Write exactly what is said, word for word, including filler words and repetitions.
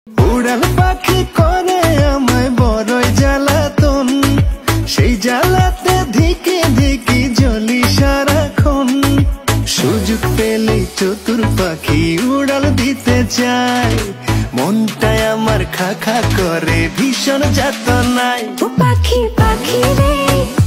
উড়াল পাখি করে আমায় বড়ই জ্বালাতন, সেই জ্বালাতে ধিকে ধিকি জ্বলি সারাক্ষণ। সুযোগ পেলে চতুর পাখি উড়াল দিতে চায়, মনটায় আমার খা খা করে ভীষণ যাতনায়। ও পাখি পাখি রে